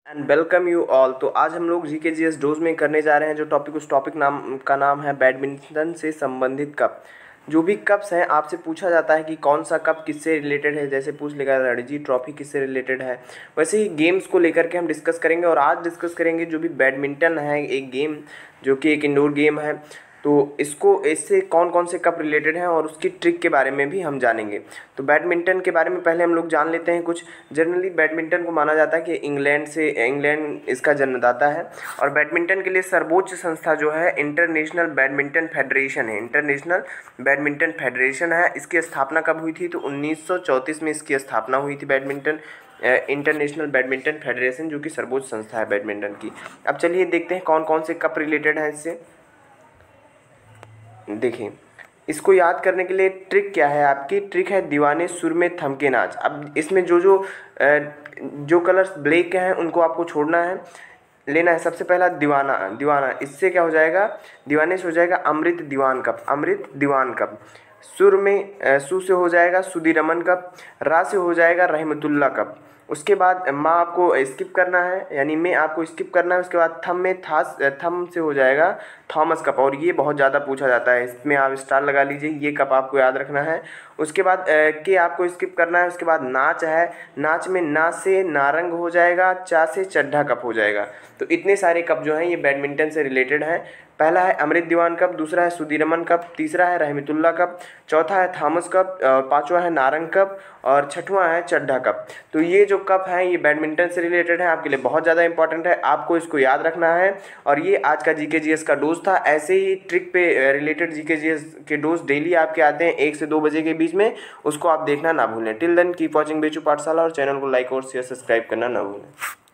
And welcome you all. तो आज हम लोग जीके जीएस डोज में करने जा रहे हैं जो टॉपिक उस टॉपिक नाम है बैडमिंटन से संबंधित कप। जो भी कप्स हैं आपसे पूछा जाता है कि कौन सा कप किससे रिलेटेड है, जैसे पूछ लेगा रणजी ट्रॉफी किससे रिलेटेड है, वैसे ही गेम्स को लेकर के हम डिस्कस करेंगे। और आज डिस्कस करेंगे जो भी बैडमिंटन है, एक गेम जो कि एक इंडोर गेम है, तो इससे कौन कौन से कप रिलेटेड हैं और उसकी ट्रिक के बारे में भी हम जानेंगे। तो बैडमिंटन के बारे में पहले हम लोग जान लेते हैं कुछ। जनरली बैडमिंटन को माना जाता है कि इंग्लैंड इसका जन्मदाता है और बैडमिंटन के लिए सर्वोच्च संस्था जो है इंटरनेशनल बैडमिंटन फेडरेशन है। इंटरनेशनल बैडमिंटन फेडरेशन है। इसकी स्थापना कब हुई थी? तो 1934 में इसकी स्थापना हुई थी। इंटरनेशनल बैडमिंटन फेडरेशन जो कि सर्वोच्च संस्था है बैडमिंटन की। अब चलिए देखते हैं कौन कौन से कप रिलेटेड हैं इससे। देखिए, इसको याद करने के लिए ट्रिक क्या है? आपकी ट्रिक है दीवाने सुर में थमके नाच। अब इसमें जो कलर्स ब्लैक हैं उनको आपको छोड़ना है, लेना है। सबसे पहला दीवाना, इससे क्या हो जाएगा? दीवाने से हो जाएगा अमृत दीवान कप। सु से हो जाएगा सुदीरमन कप। रा से हो जाएगा रहमतुल्ला कप। उसके बाद माँ आपको स्किप करना है, यानी में आपको स्किप करना है। उसके बाद थम से हो जाएगा थॉमस कप। और ये बहुत ज़्यादा पूछा जाता है, इसमें आप स्टार लगा लीजिए, ये कप आपको याद रखना है। उसके बाद के आपको स्किप करना है। उसके बाद नाच है, नाच में ना से नारंग हो जाएगा, चा से चड्ढा कप हो जाएगा। तो इतने सारे कप जो हैं ये बैडमिंटन से रिलेटेड हैं। पहला है अमृत दीवान कप, दूसरा है सुदीरमन कप, तीसरा है रहमतुल्ला कप, चौथा है थॉमस कप, पांचवा है नारंग कप और छठवां है चड्ढा कप। तो ये जो कप हैं ये बैडमिंटन से रिलेटेड है, आपके लिए बहुत ज़्यादा इंपॉर्टेंट है, आपको इसको याद रखना है। और ये आज का जीके जीएस का डोज था। ऐसे ही ट्रिक पे रिलेटेड जीके जीएस के डोज डेली आपके आते हैं 1 से 2 बजे के बीच में, उसको आप देखना ना भूलें। टिल देन कीप वॉचिंग बेचू पाठशाला और चैनल को लाइक और शेयर सब्सक्राइब करना ना भूलें।